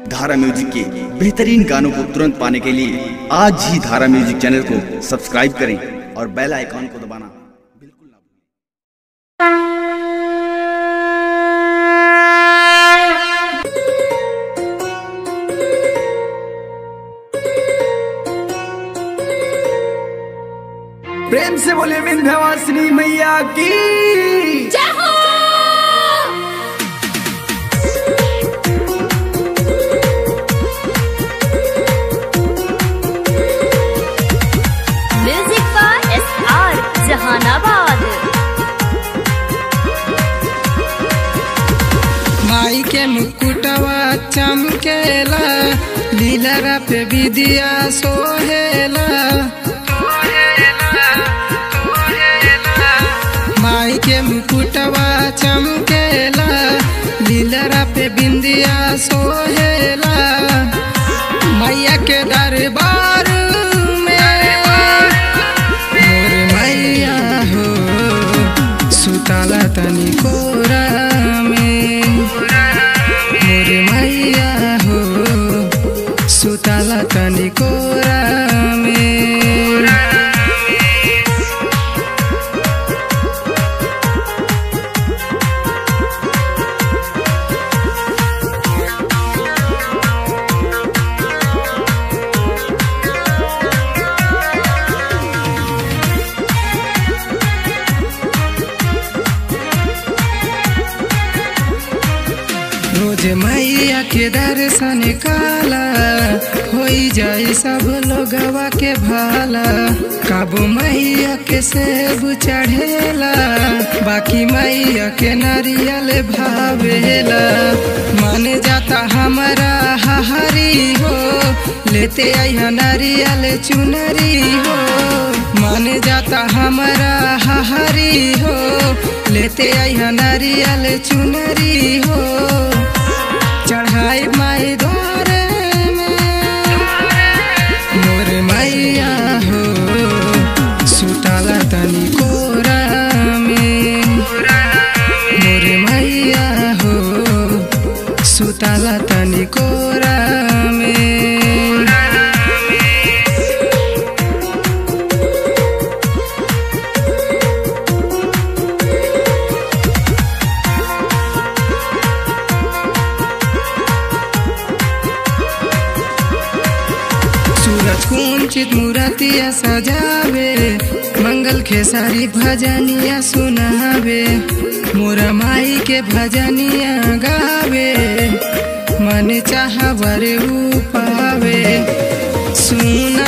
धारा म्यूजिक के बेहतरीन गानों को तुरंत पाने के लिए आज ही धारा म्यूजिक चैनल को सब्सक्राइब करें और बेल आइकॉन को दबाना बिल्कुल ना भूलें। प्रेम से बोले विंध्यवासिनी मैया की जय हो। Music by SR Jahanabad. माई के मुकुटवा चमकेला, लीलरा पे विदिया सोहेला। माई के मुकुटवा चमकेला, लीलरा पे बिंदिया सोहेला। मैया के दरबार में मोर मैया हो, सुताला तनी कोरा में। मोर मैया हो, सुताला तनी कोरा में। रोज मैया के दर्शन काला, होई जाए सब लोगवा के भाला। काबू मैया के सेब चढ़ेला, बाकी मैया के नारियल भावेला। माने जाता हमारा हरी हो, लेते आइया नारियल चुनरी हो। माने जाता हमारा हरी हो, लेते आइया नारियल चुनरी हो। चढ़ाई माई द्वारे में मोर मैया हो, सुताला तनी कोरा में। मोर मैया हो, सुताला तनी कोरा में। सूरज कुंचित मूर्तिया सजावे, मंगल खेसारी भजनिया सुनावे। मोरा माई के भजनिया गावे, मन चाह वर पावे। सुना